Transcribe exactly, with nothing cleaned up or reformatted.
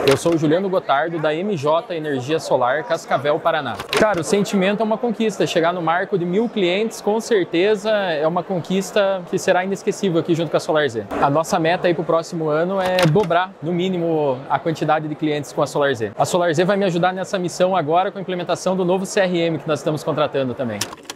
Eu sou o Juliano Gotardo, da M J Energia Solar, Cascavel, Paraná. Cara, o sentimento é uma conquista. Chegar no marco de mil clientes, com certeza, é uma conquista que será inesquecível aqui junto com a SolarZ. A nossa meta aí para o próximo ano é dobrar, no mínimo, a quantidade de clientes com a SolarZ. A SolarZ vai me ajudar nessa missão agora com a implementação do novo C R M que nós estamos contratando também.